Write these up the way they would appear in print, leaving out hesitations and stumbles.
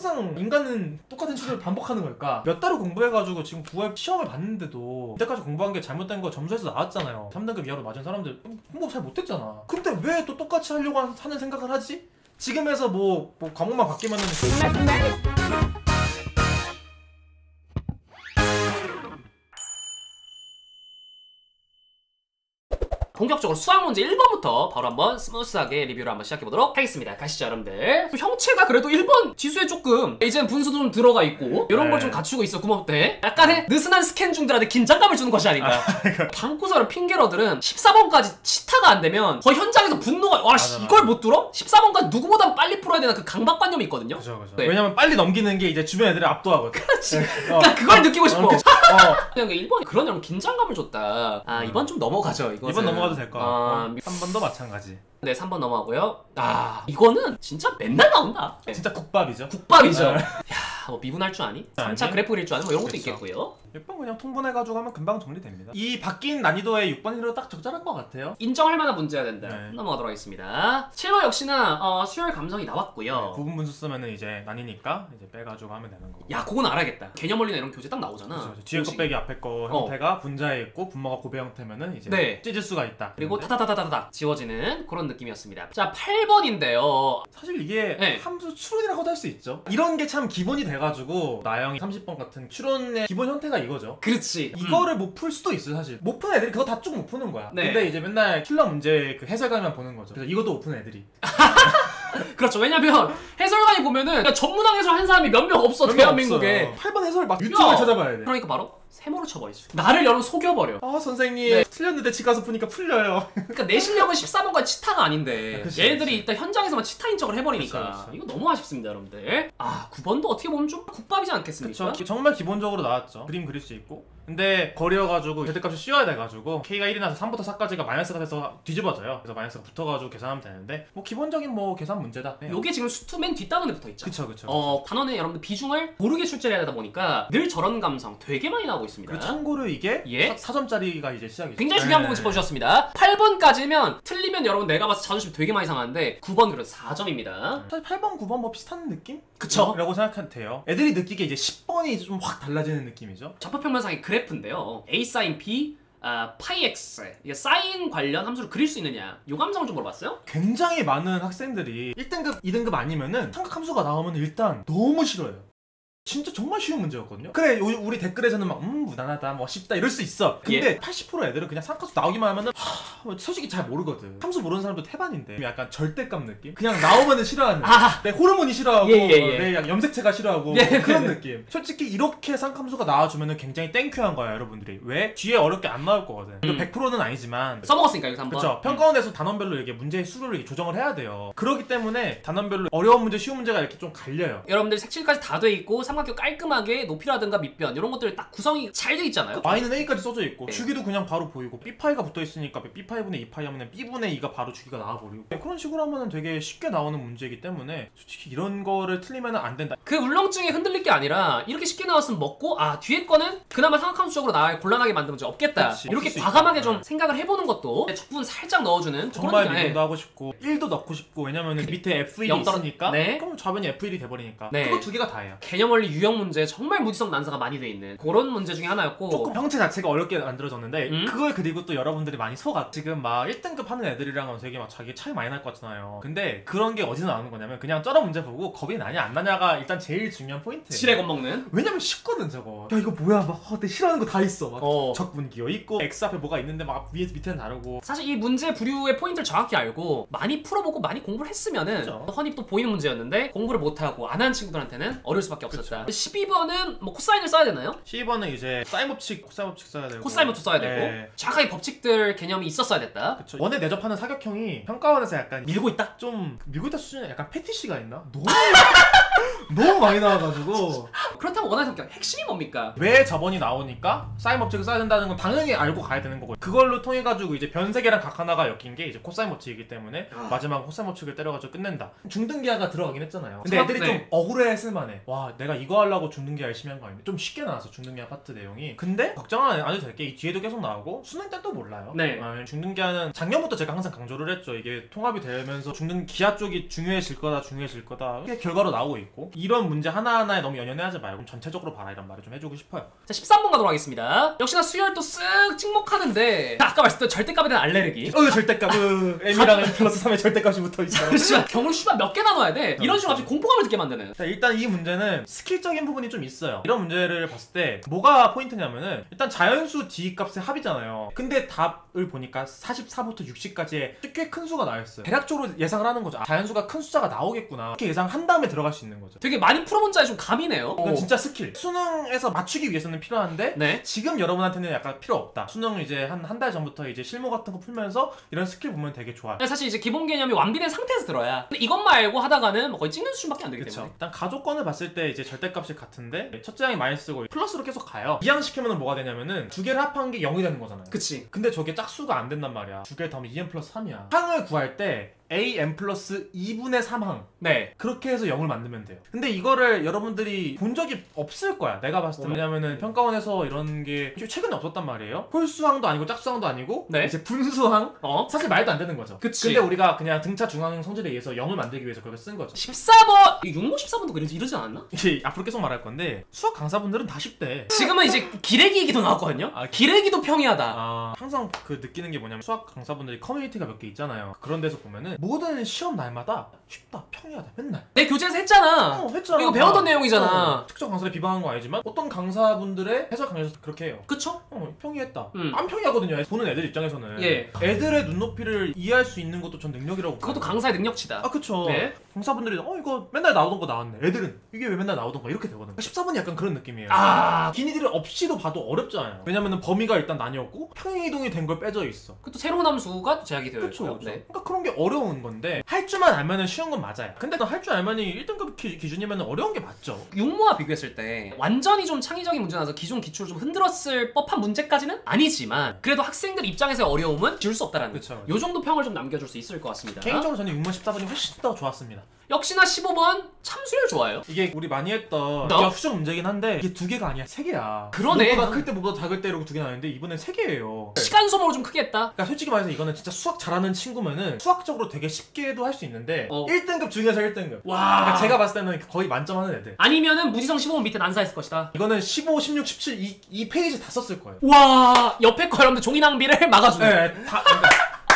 항상 인간은 똑같은 실수를 반복하는 걸까? 몇 달을 공부해가지고 지금 9월 시험을 봤는데도 이때까지 공부한 게 잘못된 거 점수에서 나왔잖아요. 3등급 이하로 맞은 사람들 공부 잘 못했잖아. 근데 왜 또 똑같이 하려고 하는 생각을 하지? 지금에서 뭐 과목만 바뀌면은 본격적으로 수학 문제 1번부터 바로 한번 스무스하게 리뷰를 한번 시작해보도록 하겠습니다. 가시죠 여러분들. 형체가 그래도 1번 지수에 조금 이제는 분수도 좀 들어가 있고 이런 걸 좀 갖추고 있어. 구멍 때 약간의 느슨한 스캔 중들한테 긴장감을 주는 것이 아닌가. 방구석을 핑계러들은 14번까지 치타가 안 되면 거의 현장에서 분노가 와 씨, 이걸 못 들어? 14번까지 누구보다 빨리 풀어야 되는 그 강박관념이 있거든요. 그죠. 네. 왜냐면 빨리 넘기는 게 이제 주변 애들을 압도하거든. 그렇지. 그러니까 그걸 느끼고 싶어. 그냥 1번이 그런 여러분 긴장감을 줬다. 아 2번 좀 넘어가죠. 이것은. 2번 넘어가도 될 것 같고 3번도 마찬가지. 네 3번 넘어가고요. 아 이거는 진짜 맨날 나온다. 진짜 국밥이죠. 국밥이죠. 야 뭐 미분할 줄 아니? 3차 아니? 그래프 그릴 줄 아니? 뭐 이런 것도 그쵸. 있겠고요. 6번 그냥 통분해가지고 하면 금방 정리됩니다. 이 바뀐 난이도에 6번이 딱 적절한 것 같아요. 인정할 만한 문제야 된다. 네. 넘어가도록 하겠습니다. 7번 역시나 수열 감성이 나왔고요. 구분 분수 쓰면은 이제 나뉘니까 이제 빼가지고 하면 되는 거고. 야 그건 알아야겠다. 개념 원리나 이런 교재 딱 나오잖아. 그쵸. 뒤에 거 빼기 앞에 거 형태가 분자에 있고 분모가 고배 형태면은 이제 네. 찢을 수가 있다. 그리고 타다다다다다 지워지는 그런 느낌이었습니다. 자 8번인데요. 사실 이게 네. 함수 추론이라고도 할 수 있죠. 이런 게 참 기본이 돼가지고 나영이 30번 같은 추론의 기본 형태가 이거죠. 그렇지. 이거를 못 풀 수도 있어 사실. 못 푸는 애들이 그거 다 쭉 못 푸는 거야. 네. 근데 이제 맨날 킬러 문제 그 해설가만 보는 거죠. 그래서 이것도 못 푸는 애들이. 그렇죠. 왜냐면 해설관이 보면은 그냥 전문학 해설 한 사람이 몇 명 없어 대한민국에. 8번 해설 막 유튜브를 찾아봐야 돼. 그러니까 바로 세모로 쳐버리죠. 나를 여러분 속여버려. 아 선생님 네. 틀렸는데 집 가서 푸니까 풀려요. 그러니까 내 실력은 14번까지 치타가 아닌데 그치, 얘네들이 일단 현장에서만 치타 인적을 해버리니까 그치. 이거 너무 아쉽습니다 여러분들. 아 9번도 어떻게 보면 좀 국밥이지 않겠습니까? 그쵸. 정말 기본적으로 나왔죠. 그림 그릴 수 있고. 근데 거리여가지고 절대값을 씌워야 돼가지고 K가 1이 나서 3부터 4까지가 마이너스가 돼서 뒤집어져요. 그래서 마이너스가 붙어가지고 계산하면 되는데 뭐 기본적인 뭐 계산 문제다. 요게 지금 수투 맨 뒷단원에 붙어있죠. 그쵸. 단원에 여러분들 비중을 모르게 출제를 해야 되다 보니까 늘 저런 감성 되게 많이 나오고 있습니다. 그리고 참고로 이게 예? 4점짜리가 이제 시작이죠. 굉장히 중요한 부분 짚어주셨습니다. 8번까지면 틀리면 여러분 내가 봐서 자존심 되게 많이 상하는데 9번 그래도 4점입니다. 사실 8번, 9번 뭐 비슷한 느낌? 그쵸? 라고 생각해도 돼요. 애들이 느끼기에 이제 10번이 좀 확 달라지는 느낌이죠. 좌표평면상의 그래프인데요. A sin P 파이 X 이게 사인 관련 함수를 그릴 수 있느냐 요 감성을 좀 물어봤어요? 굉장히 많은 학생들이 1등급, 2등급 아니면은 삼각함수가 나오면 일단 너무 싫어요. 진짜 정말 쉬운 문제였거든요. 그래 우리 댓글에서는 막 무난하다 뭐 쉽다 이럴 수 있어. 근데 80% 애들은 그냥 삼각함수 나오기만 하면은 솔직히 잘 모르거든. 함수 모르는 사람도 태반인데 약간 절대값 느낌? 그냥 나오면은 싫어하는 내 호르몬이 싫어하고 내 염색체가 싫어하고 그런 느낌. 솔직히 이렇게 삼각함수가 나와주면은 굉장히 땡큐한 거야 여러분들이. 왜? 뒤에 어렵게 안 나올 거거든. 100%는 아니지만 써먹었으니까 여기서 한번. 그쵸. 평가원에서 단원별로 이렇게 문제의 수를 이렇게 조정을 해야 돼요. 그렇기 때문에 단원별로 어려운 문제 쉬운 문제가 이렇게 좀 갈려요. 여러분들 색칠까지 다 돼 있고 삼각형 깔끔하게 높이라든가 밑변 이런 것들 딱 구성이 잘 돼 있잖아요. y는 a까지 써져 있고 주기도 그냥 바로 보이고 b파이가 붙어 있으니까 b파이분의 2파이 하면 b분의 2가 바로 주기가 나와버리고 그런 식으로 하면 되게 쉽게 나오는 문제이기 때문에 솔직히 이런 거를 틀리면 안 된다. 그 울렁증에 흔들릴 게 아니라 이렇게 쉽게 나왔으면 먹고 뒤에 거는 그나마 삼각함수적으로 나와 곤란하게 만든 문제 없겠다. 그치, 이렇게 없을 수 과감하게 있다. 좀 생각을 해보는 것도 적분 살짝 넣어주는 정말 그런 미분도 하고 싶고 1도 넣고 싶고 왜냐면 밑에 f1이 있으니까 그럼 좌변이 f1이 돼버리니까 그거 두 개가 다예요. 개념 원리 유형 문제 정말 무지성 난사가 많이 돼 있는 그런 문제 중에 하나였고 조금 형체 자체가 어렵게 만들어졌는데 그걸 그리고 또 여러분들이 많이 속아. 지금 막 1등급 하는 애들이랑은 되게 막 자기 차이 많이 날 것 같잖아요. 근데 그런 게 어디서 나오는 거냐면 그냥 쩔어 문제 보고 겁이 나냐 안 나냐가 일단 제일 중요한 포인트예요. 지레 겁먹는. 왜냐면 쉽거든 저거. 야 이거 뭐야 막 내 싫어하는 거 다 있어. 막 적분 기어 있고 x 앞에 뭐가 있는데 막 위에서 밑에는 다르고. 사실 이 문제 부류의 포인트를 정확히 알고 많이 풀어보고 많이 공부를 했으면은 흔히 또 보이는 문제였는데 공부를 못하고 안 하는 친구들한테는 어려울 수밖에 없었다. 12번은 뭐 코사인을 써야 되나요? 12번은 이제 사인 법칙, 코사인 법칙 써야 되고 코사인 법칙 써야 되고 정확하게 법칙들 개념이 있었어야 됐다. 그쵸. 원에 내접하는 사격형이 평가원에서 약간 밀고 있다? 좀 밀고 있다 수준에 약간 패티시가 있나? 너무 너무 많이 나와가지고 그렇다면 원하는 성격 핵심이 뭡니까? 왜 저번이 나오니까 사인 법칙을 써야 된다는 건 당연히 알고 가야 되는 거고, 그걸로 통해 가지고 이제 변색이랑 각 하나가 엮인 게 이제 코사인 법칙이기 때문에 마지막 코사인 법칙을 때려가지고 끝낸다. 중등기하가 들어가긴 했잖아요. 근데 애들이 네. 좀 억울해했을 만해. 와, 내가 이거 하려고 중등기하 열심히 한 거 아닌데. 좀 쉽게 나왔어 중등기하 파트 내용이. 근데 걱정 안 해도 될 게 이 뒤에도 계속 나오고 수능 때 또 몰라요. 네. 중등기하는 작년부터 제가 항상 강조를 했죠. 이게 통합이 되면서 중등기하 쪽이 중요해질 거다 이게 결과로 나오고 있고, 이런 문제 하나하나에 너무 연연해하지 말고 전체적으로 봐라 이런 말을 좀 해주고 싶어요. 자 13번 가도록 하겠습니다. 역시나 수열도 쓱 찍먹하는데 아까 말씀드린 절대값에 대한 알레르기. 절대값. M이랑 M 플러스 3의 절대값이 붙어있어요. 진짜 경을 씨발 몇 개 나눠야 돼. 이런 식으로 갑자기 공포감을 듣게 만드는. 자, 일단 이 문제는 스킬적인 부분이 좀 있어요. 이런 문제를 봤을 때 뭐가 포인트냐면은 일단 자연수 D 값의 합이잖아요. 근데 답을 보니까 44부터 60까지의 꽤 큰 수가 나왔어요. 대략적으로 예상을 하는 거죠. 자연수가 큰 숫자가 나오겠구나 이렇게 예상한 다음에 들어갈 수 있는 거죠. 되게 많이 풀어본 자에 좀 감이네요. 이건 진짜 스킬. 수능에서 맞추기 위해서는 필요한데 네. 지금 여러분한테는 약간 필요 없다. 수능 이제 한 달 전부터 이제 실무 같은 거 풀면서 이런 스킬 보면 되게 좋아요. 사실 이제 기본 개념이 완비된 상태에서 들어야. 근데 이것만 알고 하다가는 뭐 거의 찍는 수준밖에 안 되기 그쵸. 때문에. 일단 가족권을 봤을 때 이제 절대값이 같은데 첫째 항이 많이 쓰고 플러스로 계속 가요. 이항시키면 뭐가 되냐면은 두 개를 합한 게 0이 되는 거잖아요. 그치. 근데 저게 짝수가 안 된단 말이야. 두 개를 더하면 2n 플러스 3이야. 항을 구할 때 am 플러스 2분의 3항 네. 그렇게 해서 0을 만들면 돼요. 근데 이거를 여러분들이 본 적이 없을 거야, 내가 봤을 때. 왜냐면은 평가원에서 이런 게 최근에 없었단 말이에요. 홀수항도 아니고 짝수항도 아니고 네. 이제 분수항. 어? 사실 말도 안 되는 거죠. 그치. 근데 우리가 그냥 등차 중앙 성질에 의해서 0을 만들기 위해서 그걸 쓴 거죠. 14번! 6모 14번도 이러지 않았나? 이제 앞으로 계속 말할 건데 수학 강사분들은 다 쉽대. 지금은 이제 기레기기도 나왔거든요? 아, 기레기도 평이하다. 항상 그 느끼는 게 뭐냐면 수학 강사분들이 커뮤니티가 몇 개 있잖아요. 그런 데서 보면은 모든 시험 날마다 쉽다, 평이하다 맨날. 내 교재에서 했잖아. 했잖아. 이거 배웠던 내용이잖아. 특정 강사를 비방한 건 아니지만 어떤 강사분들의 해설 강의에서 그렇게 해요. 그쵸? 평이했다. 음. 안 평이하거든요. 보는 애들 입장에서는. 예. 애들의 눈높이를 이해할 수 있는 것도 전 능력이라고 그것도 봐요. 강사의 능력치다. 아 그쵸. 네. 강사분들이 이거 맨날 나오던 거 나왔네. 애들은 이게 왜 맨날 나오던 거 이렇게 되거든. 14번이 약간 그런 느낌이에요. 아. 기니들이 없이도 봐도 어렵잖아요. 왜냐면은 범위가 일단 나뉘었고 평행이동이 된 걸 빼져 있어. 그것도 새로운 함수가 또 제약이 되어 그쵸. 있고요. 그쵸. 네. 그러니까 그런 게 어려운 건데 할 줄만 알면은 쉬운 건 맞아요. 근데 할 줄 알면이 1등급 기준이면 어려운 게 맞죠. 육모와 비교했을 때 완전히 좀 창의적인 문제라서 기존 기출을 좀 흔들었을 법한 문제까지는 아니지만 그래도 학생들 입장에서의 어려움은 지울 수 없다라는 그쵸. 요 정도 평을 좀 남겨줄 수 있을 것 같습니다. 개인적으로 저는 6번 14번이 훨씬 더 좋았습니다. 역시나 15번 참수율 좋아요. 이게 우리 많이 했던 수적 문제긴 한데 이게 두 개가 아니야, 세 개야. 그러네. 뭐보다 클 때 뭐보다 작을 때 이러고 두 개 나왔는데 이번엔 세 개예요. 시간 소모를 좀 크게 했다. 그러니까 솔직히 말해서 이거는 진짜 수학 잘하는 친구면은 수학적으로 되게 쉽게도 할 수 있는데 1등급 중에서 1등급. 와. 그러니까 제가 봤을 때는 거의 만점하는 애들. 아니면은 무지성 15번 밑에 난사했을 것이다. 이거는 15, 16, 17 이 페이지 다 썼을 거예요. 와, 옆에 거 여러분들 종이 낭비를 막아주네. 네, 다. 그러니까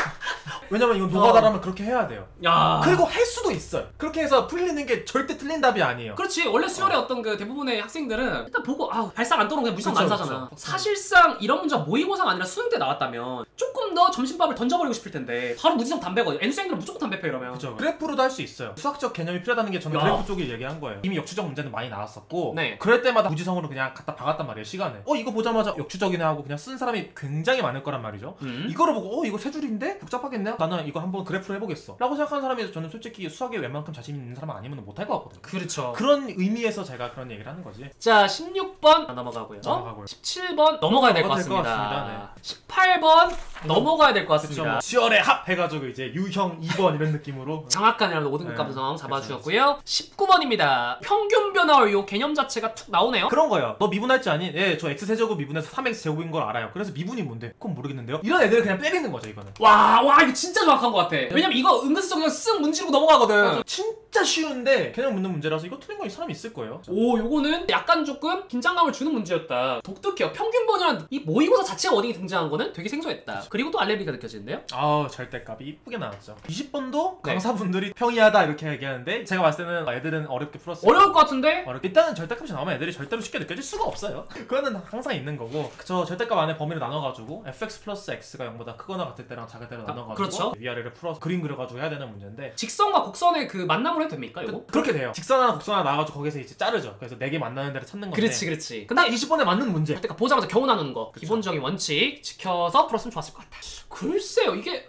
왜냐면 이건 노가다라면 그렇게 해야 돼요. 야. 그리고 할 수도 있어요. 그렇게 해서 풀리는 게 절대 틀린 답이 아니에요. 그렇지. 원래 수열의 어떤 그 대부분의 학생들은 일단 보고 발상 안 떠오르면 그냥 무지성 그쵸, 난사잖아. 그쵸. 사실상 이런 문제가 모의고사가 아니라 수능 때 나왔다면 조금 더 점심밥을 던져버리고 싶을 텐데 바로 무지성 담배거든. N수생들은 무조건 담배 펴 이러면. 그죠. 그래프로도 할 수 있어요. 수학적 개념이 필요하다는 게 저는 야. 그래프 쪽을 얘기한 거예요. 이미 역추적 문제는 많이 나왔었고 네. 그럴 때마다 무지성으로 그냥 갖다 박았단 말이에요, 시간을. 이거 보자마자 역추적이네 하고 그냥 쓴 사람이 굉장히 많을 거란 말이죠. 이거를 보고 이거 세 줄인데? 복잡하겠네? 나는 이거 한번 그래프로 해보겠어 라고 생각하는 사람이 저는 솔직히 수학에 웬만큼 자신 있는 사람 아니면 못할 것 같거든요. 그렇죠. 그런 의미에서 제가 그런 얘기를 하는 거지. 자, 16번 넘어가고요. 17번 넘어가야 될 것 같습니다. 18번 넘어가야 될 것 같습니다. 수열의 합 해가지고 이제 유형 2번 이런 느낌으로 장학간이라도 5등급 감성 잡아주셨고요. 19번입니다. 평균 변화 요 개념 자체가 툭 나오네요. 그런 거예요. 너 미분할지 아니? 예, 저 x세제곱 미분해서 3x 제곱인 걸 알아요. 그래서 미분이 뭔데? 그건 모르겠는데요. 이런 애들을 그냥 때리는 거죠, 이거는. 와, 이거 진짜 정확한 것 같아. 왜냐면 이거 은근슬쩍 그냥 쓱 문지르고 넘어가거든. 진짜 쉬운데 개념 묻는 문제라서 이거 틀린 거 이 사람이 있을 거예요. 오, 요거는 약간 조금 긴장감을 주는 문제였다. 독특해요. 평균 변화란 이 모의고사 자체가 워딩이 등장한 거는 되게 생소했다. 그리고 또 알레르기가 느껴지는데요. 절대값이 이쁘게 나왔죠. 20번도 네. 강사분들이 평이하다 이렇게 얘기하는데 제가 봤을 때는 애들은 어렵게 풀었어요. 어려울 것 같은데? 일단은 절대값이 나오면 애들이 절대로 쉽게 느껴질 수가 없어요. 그거는 항상 있는 거고 저 절대값 안에 범위를 나눠가지고 fx 플러스 x가 0보다 크거나 같을 때랑 작을 때로 나눠가지고 그쵸. 위아래를 풀어서 그림 그려가지고 해야 되는 문제인데 직선과 곡선의 그 만남으로 해도 됩니까 이거? 그렇게 돼요. 직선 하나 곡선 하나 나와가지고 거기서 이제 자르죠. 그래서 4개 만나는 데를 찾는 건데 그렇지. 딱 근데 20번에 맞는 문제. 그러니까 보자마자 겨우 나누는 거 그쵸. 기본적인 원칙 지켜서 풀었으면 좋았을 것 같다. 글쎄요 이게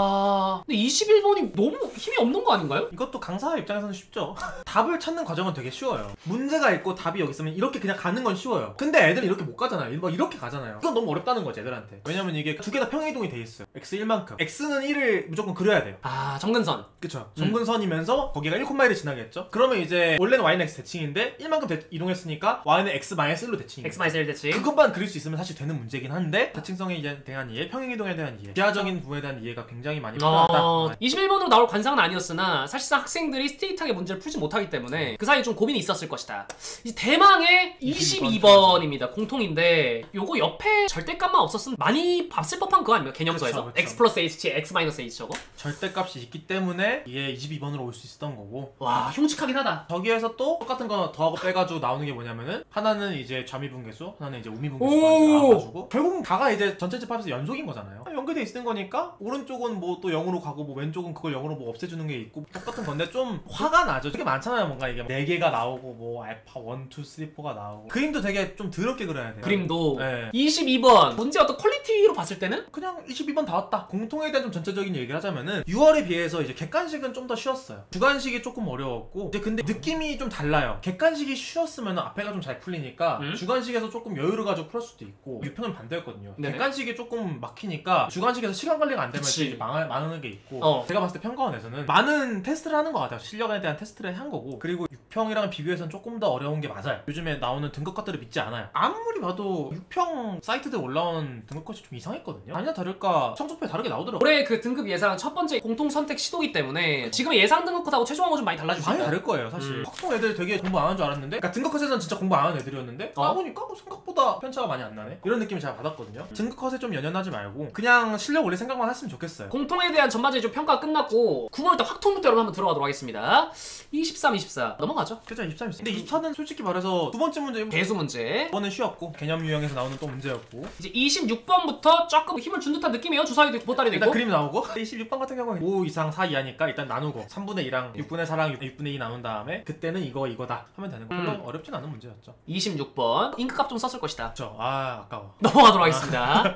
근데 21번이 너무 힘이 없는 거 아닌가요? 이것도 강사 입장에서는 쉽죠. 답을 찾는 과정은 되게 쉬워요. 문제가 있고 답이 여기 있으면 이렇게 그냥 가는 건 쉬워요. 근데 애들은 이렇게 못 가잖아요. 뭐 이렇게 가잖아요. 이건 너무 어렵다는 거지 애들한테. 왜냐면 이게 두 개 다 평행이동이 돼 있어요. x 1만큼. x는 1을 무조건 그려야 돼요. 정근선. 그쵸. 정근선이면서 거기가 1,1을 지나겠죠. 그러면 이제 원래는 y는 x 대칭인데 1만큼 이동했으니까 y는 x-1로 대칭이에요. x-1 대칭. 그것만 그릴 수 있으면 사실 되는 문제긴 한데 대칭성에 대한 이해, 평행이동에 대한 이해, 기하적인 부분에 대한 이해가 굉장히 많이 필요하다. 21번으로 나올 관상은 아니었으나 사실상 학생들이 스트레이트하게 문제를 풀지 못하기 때문에 그 사이에 좀 고민이 있었을 것이다. 이제 대망의 22번입니다. 공통인데 요거 옆에 절대값만 없었으면 많이 봤을 법한 그거 아닙니까? 개념서에서 그쵸. x 플러스 h, x 마이너스 h 저거? 절대값이 있기 때문에 이게 22번으로 올 수 있었던 거고 와 흉측하긴 하다. 저기에서 또 똑같은 거 더하고 빼가지고 나오는 게 뭐냐면은 하나는 이제 좌미분계수, 하나는 이제 오! 우미분계수가 나와가지고 결국은 다가 이제 전체 집합에서 연속인 거잖아요. 연결돼 있는 거니까 오른쪽은 뭐 또 0으로 가고 뭐 왼쪽은 그걸 0으로 뭐 없애주는 게 있고 똑같은 건데 좀 화가 나죠. 되게 많잖아요. 뭔가 이게 4개가 나오고 뭐 알파 1, 2, 3, 4가 나오고 그림도 되게 좀 더럽게 그려야 돼요. 그림도 네. 22번 문제 어떤 퀄리티로 봤을 때는 그냥 22번 다 왔다. 공통에 대한 좀 전체적인 얘기를 하자면은 6월에 비해서 이제 객관식은 좀 더 쉬웠어요. 주관식이 조금 어려웠고 이제 근데 느낌이 좀 달라요. 객관식이 쉬웠으면 앞에가 좀 잘 풀리니까 주관식에서 조금 여유를 가지고 풀 수도 있고 유평은 반대였거든요. 네네. 객관식이 조금 막히니까 주관식에서 시간 관리가 안 되면 그치. 이제 망하는 게 있고 제가 봤을 때 평가원에서는 많은 테스트를 하는 것 같아요. 실력에 대한 테스트를 한 거고 그리고 6평이랑 비교해서는 조금 더 어려운 게 맞아요. 요즘에 나오는 등급 컷들을 믿지 않아요. 아무리 봐도 6평 사이트들 올라온 등급 컷이 좀 이상했거든요. 아니나 다를까 성적표에 다르게 나오더라고요. 올해 그 등급 예상 첫 번째 공통 선택 시도기 때문에 지금 예상 등급컷하고 최종하고 좀 많이 달라질 수 많이 있다. 다를 거예요 사실. 확통 애들 되게 공부 안 하는 줄 알았는데 그러니까 등급컷에서는 진짜 공부 안 하는 애들이었는데 까보니까 뭐 생각보다 편차가 많이 안 나네 이런 느낌을 잘 받았거든요. 등급컷에 좀 연연하지 말고 그냥 실력 올릴 생각만 했으면 좋겠어요. 공통에 대한 전반적인 좀 평가가 끝났고 9월달 확통부터 여러분 한번 들어가도록 하겠습니다. 23, 24 넘어가죠. 그죠 23이 근데 24는 솔직히 말해서 두 번째 문제 개수 문제. 이번은 쉬웠고 개념 유형에서 나오는 또 문제였고 이제 26번부터 조금 힘을 준 듯한 느낌이에요. 주사위도 있고 보따리도 일단 있고. 그림 나오고 26번 같은 경우는 5 이상 4 이하니까 일단 나누고 3분의 2랑 6분의 4랑 6분의 2 나눈 다음에 그때는 이거다 하면 되는 거 별로 어렵진 않은 문제였죠. 26번 잉크값 좀 썼을 것이다. 그쵸. 아 아까워. 넘어가도록 하겠습니다.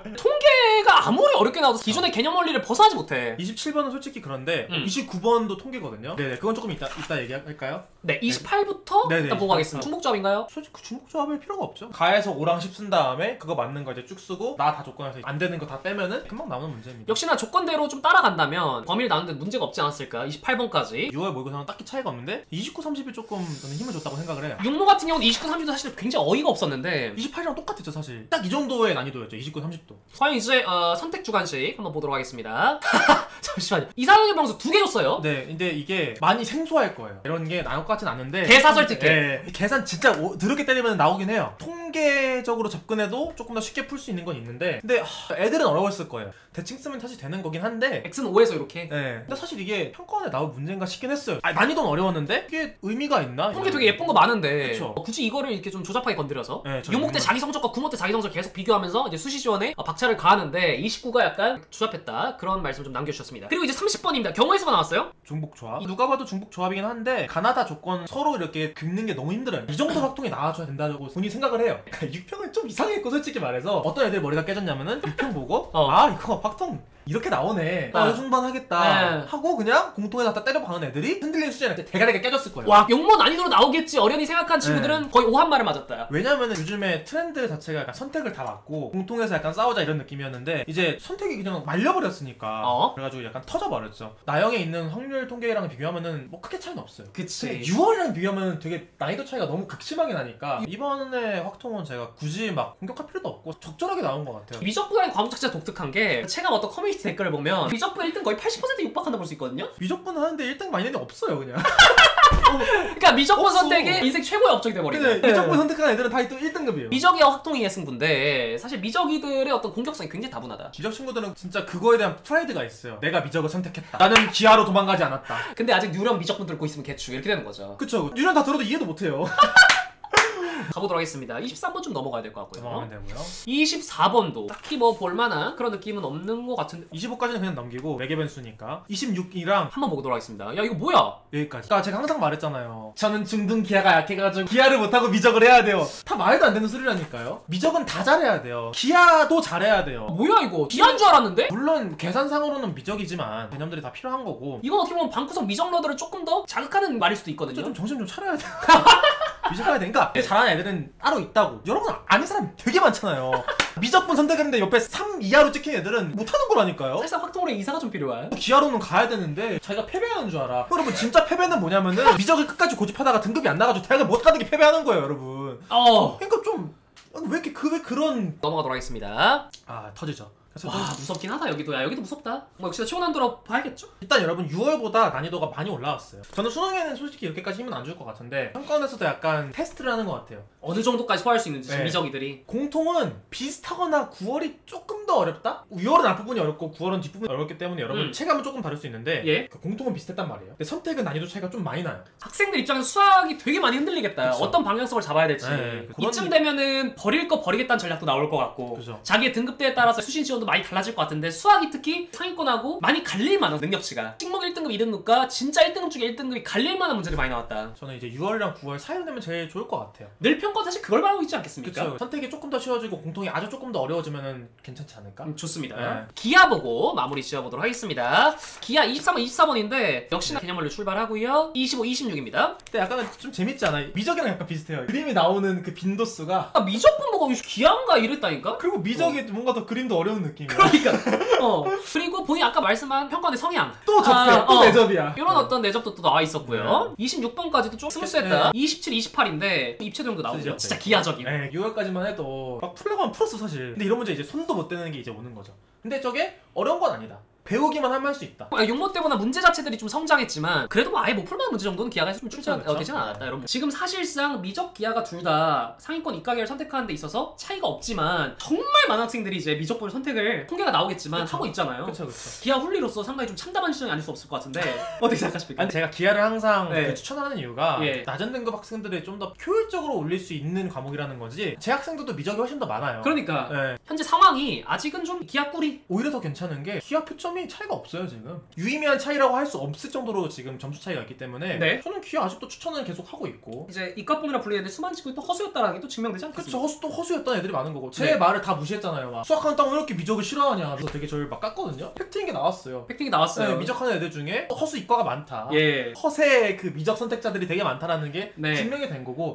통계가 아무리 어렵게 나와도 기존의 개념 원리를 벗어나지 못해. 27번은 솔직히 그런데 29번도 통계거든요. 네네 그건 조금 이따 얘기할까요? 네 28부터 네네, 일단 보고 가겠습니다. 충복조합인가요? 솔직히 그 중복조합일 필요가 없죠. 가에서 5랑 10 쓴 다음에 그거 맞는 거 이제 쭉 쓰고 나 다 조건에서 안 되는 거 다 빼면은 금방 나오는 문제입니다. 역시나 조건대로 좀 따라간다면 범위를 나누는데 문제가 없지 않았을까. 28번까지 6월 모의고사는 딱히 차이가 없는데 29, 30이 조금 저는 힘을 줬다고 생각을 해요. 육모 같은 경우는 29, 30도 사실 굉장히 어이가 없었는데 28이랑 똑같았죠 사실. 딱 이 정도의 난이도였죠. 29, 30도. 과연 이제 선택 주관식 한번 보도록 하겠습니다. 잠시만요. 이상형의 방수 2개 줬어요. 네, 근데 이게 많이 생소할 거예요. 이런 게 나올 것 같진 않은데 대사설 특혜. 네, 계산 진짜 더럽게 때리면 나오긴 해요. 통계적으로 접근해도 조금 더 쉽게 풀 수 있는 건 있는데 근데 애들은 어려웠을 거예요. 대칭 쓰면 사실 되는 거긴 한데 X는 5에서 이렇게 네. 근데 사실 이게 평가원에 나올 문제인가 싶긴 했어요. 난이도는 어려웠는데 이게 의미가 있나? 통계 되게 예쁜 거 많은데 그쵸. 굳이 이거를 이렇게 좀 조잡하게 건드려서 네, 저 6목 때 정말- 자기 성적과 9목 때 자기 성적 계속 비교하면서 이제 수시 지원에 박차를 가하는데 29가 약간 조잡했다 그런 말씀 좀 남겨주셨습니다. 그리고 이제 30번입니다. 경우에서가 나왔어요. 중복조합. 누가 봐도 중복조합이긴 한데 가나다 조건 서로 이렇게 긁는 게 너무 힘들어요. 이 정도 확통이 나와줘야 된다고 본인이 생각을 해요. 그러니까 6평은 좀 이상했고 솔직히 말해서 어떤 애들 머리가 깨졌냐면은 6평 보고 아 이거 확통 이렇게 나오네. 중반 하겠다. 하고 그냥 공통에서 다 때려박는 애들이 흔들리는 수준에 대가리가 깨졌을 거예요. 와 용모 난이도로 나오겠지 어련히 생각한 친구들은 거의 오한말을 맞았다. 왜냐면 요즘에 트렌드 자체가 약간 선택을 다 맞고 공통에서 약간 싸우자 이런 느낌이었는데 이제 선택이 그냥 말려버렸으니까 그래가지고 약간 터져버렸죠. 나영에 있는 확률 통계랑 비교하면은 뭐 크게 차이는 없어요. 그치. 6월이랑 비교하면 되게 난이도 차이가 너무 극심하게 나니까 이번에 확통은 제가 굳이 막 공격할 필요도 없고 적절하게 나온 것 같아요. 미적분의 과목 자체가 독특한 게 체감 어떤 커뮤니티 댓글을 보면 미적분 1등 거의 80% 육박한다 볼 수 있거든요. 미적분 하는데 1등 많이 내는 애 없어요 그냥. 그러니까 미적분 없어. 선택이 인생 최고의 업적이 돼버리네. 근데 미적분 선택한 애들은 다 1등급이에요. 미적이와 확통이의 승부인데 사실 미적이들의 어떤 공격성이 굉장히 다분하다. 미적 친구들은 진짜 그거에 대한 프라이드가 있어요. 내가 미적을 선택했다. 나는 기아로 도망가지 않았다. 근데 아직 뉴런 미적분 들고 있으면 개축 이렇게 되는 거죠. 그쵸. 유년 다 들어도 이해도 못해요. 가보도록 하겠습니다. 23번 좀 넘어가야 될 것 같고요. 넘어가면 되고요. 24번도 딱히 뭐 볼만한 그런 느낌은 없는 것 같은데 25까지는 그냥 넘기고 매개 변수니까 26이랑 한번 보도록 하겠습니다. 야 이거 뭐야? 여기까지. 그러니까 제가 항상 말했잖아요. 저는 중등 기아가 약해가지고 기아를 못하고 미적을 해야 돼요. 다 말도 안 되는 소리라니까요. 미적은 다 잘해야 돼요. 기아도 잘해야 돼요. 뭐야 이거? 기한 줄 알았는데? 물론 계산상으로는 미적이지만 개념들이 다 필요한 거고. 이건 어떻게 보면 방구석 미적러들을 조금 더 자극하는 말일 수도 있거든요. 좀 정신 좀 차려야 돼요. 미적해야 되니까 잘하는 애들은 따로 있다고. 여러분 아는 사람 되게 많잖아요. 미적분 선택했는데 옆에 3 이하로 찍힌 애들은 못하는 거라니까요. 사실상 확통으로 이사가 좀 필요해. 기아로는 가야 되는데 자기가 패배하는 줄 알아. 여러분 진짜 패배는 뭐냐면은 미적을 끝까지 고집하다가 등급이 안 나가지고 대학을 못 가는 게 패배하는 거예요 여러분. 그러니까 좀 왜 이렇게 왜 그런 넘어가도록 하겠습니다. 터지죠. 그래서 와 무섭긴 하다. 여기도 무섭다. 뭐 역시나 최고난도로 봐야겠죠? 일단 여러분 6월보다 난이도가 많이 올라왔어요. 저는 수능에는 솔직히 이렇게까지 힘은 안 줄 것 같은데 한건에서도 약간 테스트를 하는 것 같아요. 어느 정도까지 소화할 수 있는지 네. 미적이들이. 공통은 비슷하거나 9월이 조금 더 어렵다? 6월은 앞부분이 어렵고 9월은 뒷부분이 어렵기 때문에 여러분 체감은 조금 다를 수 있는데 예? 그 공통은 비슷했단 말이에요. 근데 선택은 난이도 차이가 좀 많이 나요. 학생들 입장에서 수학이 되게 많이 흔들리겠다. 그쵸. 어떤 방향성을 잡아야 될지. 네, 이쯤 되면은 버릴 거 버리겠다는 전략도 나올 것 같고 그쵸. 자기의 등급대에 따라서 수신 지원도 많이 달라질 것 같은데 수학이 특히 상위권하고 많이 갈릴 만한 능력치가 식목 1등급 2등급과 진짜 1등급 중에 1등급이 갈릴 만한 문제들이 많이 나왔다. 저는 이제 6월이랑 9월 사이로 되면 제일 좋을 것 같아요. 늘 평가 사실 그걸 말하고 있지 않겠습니까? 그쵸. 선택이 조금 더 쉬워지고 공통이 아주 조금 더 어려워지면 괜찮지 않을까? 좋습니다. 네. 기아 보고 마무리 지어보도록 하겠습니다. 기아 23번, 24번인데 역시나 개념원로 출발하고요. 25, 26입니다. 근데 약간 좀 재밌지 않아요? 미적이랑 약간 비슷해요. 그림이 나오는 그 빈도수가 미적분 보고 기아인가 이랬다니까? 그리고 미적이 뭔가 더 그림도 어려운 느낌이야. 그러니까. 그리고 본인 아까 말씀한 평가원의 성향. 또 접대, 또 내접이야. 이런 어떤 내접도 또 나와 있었고요. 26번까지도 좀 스무스했다. 27, 28인데 입체도형도 나오죠. 진짜 기아적인. 네, 6월까지만 해도 막 풀려고 하면 풀었어 사실. 근데 이런 문제 이제 손도 못 대는 게 이제 오는 거죠. 근데 저게 어려운 건 아니다. 배우기만 하면 할 수 있다. 용모 때보다 문제 자체들이 좀 성장했지만 그래도 뭐 아예 못 풀만한 문제 정도는 기아가 좀 출제되진 않았다. 여러분. 지금 사실상 미적 기아가 둘 다 상위권 이과계를 선택하는 데 있어서 차이가 없지만 정말 많은 학생들이 이제 미적분을 선택을 통계가 나오겠지만 하고 있잖아요. 그쵸. 기아 훌리로서 상당히 좀 참담한 시정이 아닐 수 없을 것 같은데 어떻게 생각하십니까? 아니 제가 기아를 항상 네. 그 추천하는 이유가 예. 낮은 등급 학생들이 좀 더 효율적으로 올릴 수 있는 과목이라는 거지. 제 학생들도 미적이 훨씬 더 많아요. 그러니까 네. 현재 상황이 아직은 좀 기아 꿀이 오히려 더 괜찮은 게 기아 표점이 차이가 없어요 지금. 유의미한 차이라고 할 수 없을 정도로 지금 점수 차이가 있기 때문에 네. 저는 기아 아직도 추천을 계속 하고 있고. 이제 이과분이라 불리는데 수많은 친구들이 또 허수였다라는 게 또 증명되지 않겠습니까? 그쵸. 또 허수였던 애들이 많은 거고. 제 네. 말을 다 무시했잖아요. 막 수학하는 땅 왜 이렇게 미적을 싫어하냐. 그래서 되게 저를 막 깠거든요. 팩트인 게 나왔어요. 팩팅이 나왔어요. 네, 미적하는 애들 중에 허수 이과가 많다. 예. 허세 그 미적 선택자들이 되게 많다라는 게 네. 증명이 된 거고.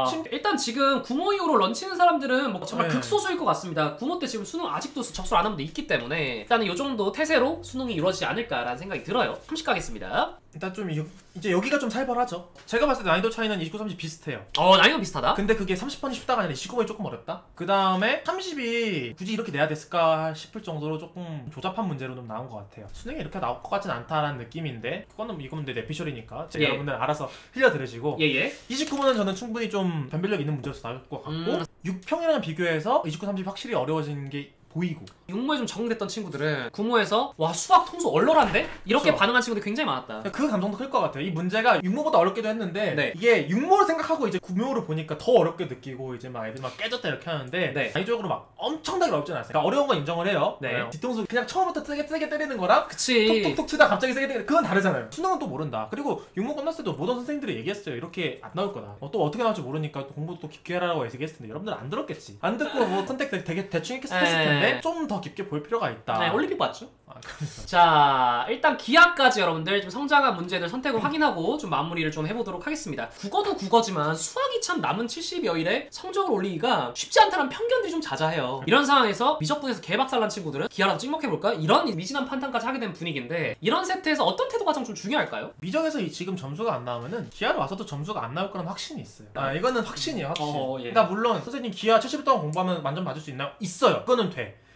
일단 지금 구모 이후로 런치는 사람들은 뭐 정말 네. 극소수일 것 같습니다. 구모 때 지금 수능 아직도 접수를 안 한 분도 있기 때문에 일단은 이 정도 태세로 수능이 이루어지지 않을까라는 생각이 들어요. 30 가겠습니다. 일단 좀 이제 여기가 좀 살벌하죠. 제가 봤을 때 난이도 차이는 29, 30 비슷해요. 난이도 비슷하다. 근데 그게 30번이 쉽다가 아니라 29번이 조금 어렵다? 그 다음에 30이 굳이 이렇게 내야 됐을까 싶을 정도로 조금 조잡한 문제로 좀 나온 것 같아요. 수능에 이렇게 나올 것 같진 않다라는 느낌인데 이거는 내 내피셜이니까 예. 여러분들 알아서 흘려 들으시고 예예. 29번은 저는 충분히 좀 변별력 있는 문제로서 나올 것 같고 6평이랑 비교해서 29, 30이 확실히 어려워진 게 보이고. 육모에 좀 적응됐던 친구들은 구모에서 와 수학 통수 얼얼한데? 이렇게 그쵸. 반응한 친구들이 굉장히 많았다. 그 감정도 클 것 같아요. 이 문제가 육모보다 어렵기도 했는데 네. 이게 육모를 생각하고 이제 구모를 보니까 더 어렵게 느끼고 이제 막 애들 막 깨졌다 이렇게 하는데 네. 단위적으로 막 엄청나게 어렵진 않았어요. 그러니까 어려운 건 인정을 해요. 네. 뒤통수 그냥 처음부터 세게 때리는 거랑 그치. 톡톡톡 치다 갑자기 세게 때리는 그건 다르잖아요. 수능은 또 모른다. 그리고 육모 끝났을 때도 모든 선생님들이 얘기했어요. 이렇게 안 나올 거다. 또 어떻게 나올지 모르니까 또 공부도 또 깊게 하라고 얘기했을 텐데 여러분들 안 들었겠지. 안 듣고 뭐 선택 되게 대충 했을 텐데 좀 더 깊게 볼 필요가 있다. 네, 올림픽 봤죠? 그러니까. 자, 일단 기하까지 여러분들 좀 성장한 문제들 선택을 확인하고 좀 마무리를 좀 해보도록 하겠습니다. 국어도 국어지만 수학이 참 남은 70여일에 성적을 올리기가 쉽지 않다는 편견들이 좀 자자해요. 이런 상황에서 미적분에서 개박살난 친구들은 기하라도 찍먹해볼까? 이런 미진한 판단까지 하게 된 분위기인데 이런 세트에서 어떤 태도가 좀 중요할까요? 미적에서 지금 점수가 안 나오면은 기하로 와서도 점수가 안 나올 거라는 확신이 있어요. 이거는 확신이에요, 확신. 예. 그러니까 물론 선생님 기하 70일 동안 공부하면 만점 받을 수 있나요? 있어요. 그거는 돼.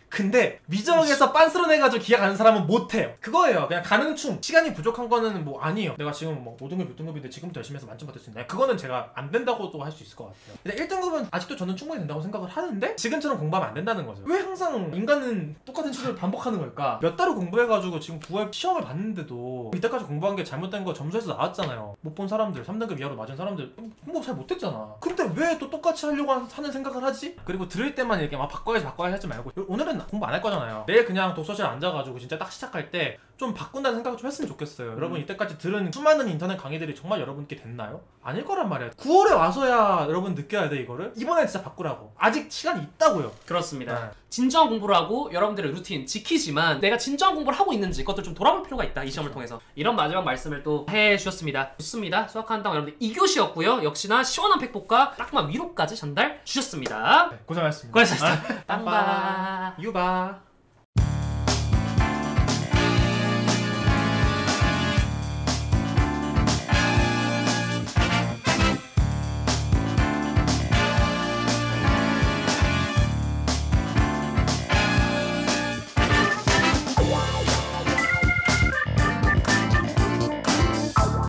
근데 미적에서 빤스런해가지고 기하 가는 사람은 못해요. 그거예요. 그냥 가능충. 시간이 부족한 거는 뭐 아니에요. 내가 지금 뭐 5등급 6등급인데 지금부터 열심히 해서 만점 받을 수 있나요? 그거는 제가 안 된다고도 할 수 있을 것 같아요. 근데 1등급은 아직도 저는 충분히 된다고 생각을 하는데 지금처럼 공부하면 안 된다는 거죠. 왜 항상 인간은 똑같은 실수를 반복하는 걸까? 몇 달을 공부해가지고 지금 9월 시험을 봤는데도 이때까지 공부한 게 잘못된 거 점수에서 나왔잖아요. 못 본 사람들, 3등급 이하로 맞은 사람들 공부 잘 못했잖아. 근데 왜 또 똑같이 하려고 하는 생각을 하지? 그리고 들을 때만 이렇게 막 바꿔야지 하지 말고 오늘은 공부 안 할 거잖아요. 내일 그냥 독서실 앉아가지고 진짜 딱 시작할 때 좀 바꾼다는 생각을 좀 했으면 좋겠어요. 여러분 이때까지 들은 수많은 인터넷 강의들이 정말 여러분께 됐나요? 아닐 거란 말이야. 9월에 와서야 여러분 느껴야 돼 이거를. 이번엔 진짜 바꾸라고. 아직 시간이 있다고요. 그렇습니다. 네. 진정한 공부를 하고 여러분들의 루틴 지키지만 내가 진정한 공부를 하고 있는지 그것도 좀 돌아볼 필요가 있다. 이 시험을 통해서. 이런 마지막 말씀을 또 해주셨습니다. 좋습니다. 수학한다고 여러분들 2교시였고요. 역시나 시원한 팩폭과 따끔한 위로까지 전달 주셨습니다. 네, 고생하셨습니다. 고생하셨습니다. 빵바 유바.